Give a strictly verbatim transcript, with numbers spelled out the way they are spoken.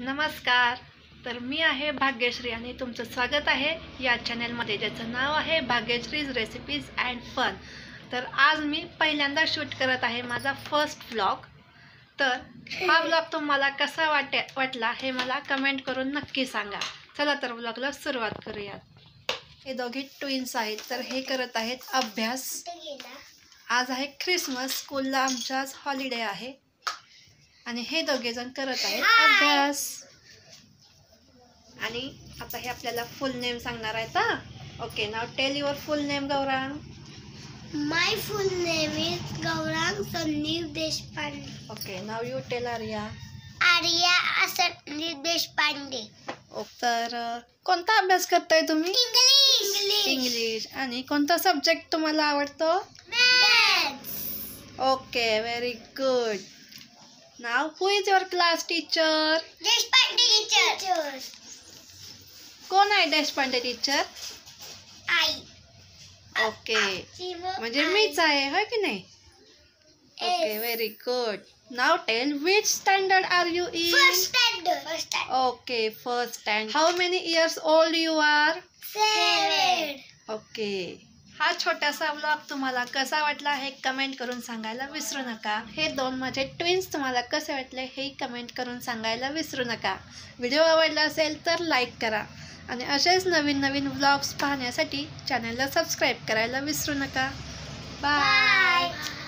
नमस्कार. तर मी आहे भाग्यश्री आणि तुमचं स्वागत आहे या चॅनलमध्ये, ज्याचं नाव आहे भाग्यश्रीज रेसिपीज अँड फन. तर आज मी पहिल्यांदा शूट करत आहे माझा फर्स्ट व्लॉग. तर हा व्लॉग तुम्हाला कसा वाटे वाटला हे मला कमेंट करून नक्की सांगा. चला तर व्लॉगला सुरुवात करूयात. हे दोघे ट्विन्स आहेत, तर हे करत आहेत अभ्यास. आज आहे ख्रिसमस, स्कूलला आमच्या आज हॉलिडे आहे आणि हे दोघे जण करत आहेत अभ्यास. आणि आता हे आपल्याला फुल नेम सांगणार आहेत. हा, okay. Now tell your full name Gaurang. My full name is Gaurang Sandeep Deshpande. Okay, now you tell Arya. Arya Sandeep Deshpande. तर कोणता अभ्यास करताय तुम्ही? इंग्लिश. इंग्लिश. आणि कोणता सब्जेक्ट तुम्हाला आवडतो? Maths. Okay, very good. Now who is your class teacher? Deshpande teacher. कोण आहे देशपांडे टीचर? आई. ओके, म्हणजे मीच आहे, होय की नाही? Okay, very good. Now tell which standard are you in? First standard. First standard. Okay, first standard. How many years old you are? Seven. Okay. हा छोटासा व्लॉग तुम्हाला कसा वाटला हे कमेंट करून सांगायला विसरू नका. हे दोन माझे ट्विन्स तुम्हाला कसे वाटले हे कमेंट करून सांगायला विसरू नका. व्हिडिओ आवडला असेल तर लाईक करा आणि असेच नवीन नवीन व्लॉग्स पाहण्यासाठी चॅनलला सबस्क्राईब करायला विसरू नका. बाय.